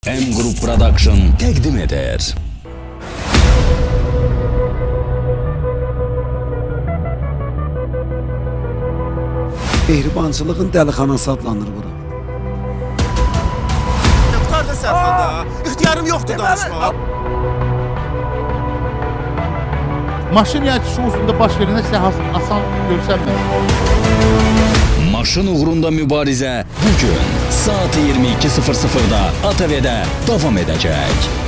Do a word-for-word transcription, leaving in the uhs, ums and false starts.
M Group Production təqdim edir. Mehribançılığın dəlixanası adlanır bura. Qutarda Sərxanda, ixtiyarım yoxdur danışmağa. Maşın yayçısı uğrunda baş verənə sizə asan görsənmir. Maşın uğrunda mübarizə bugün saat iyirmi iki sıfır sıfırda A T V-də davam edəcək.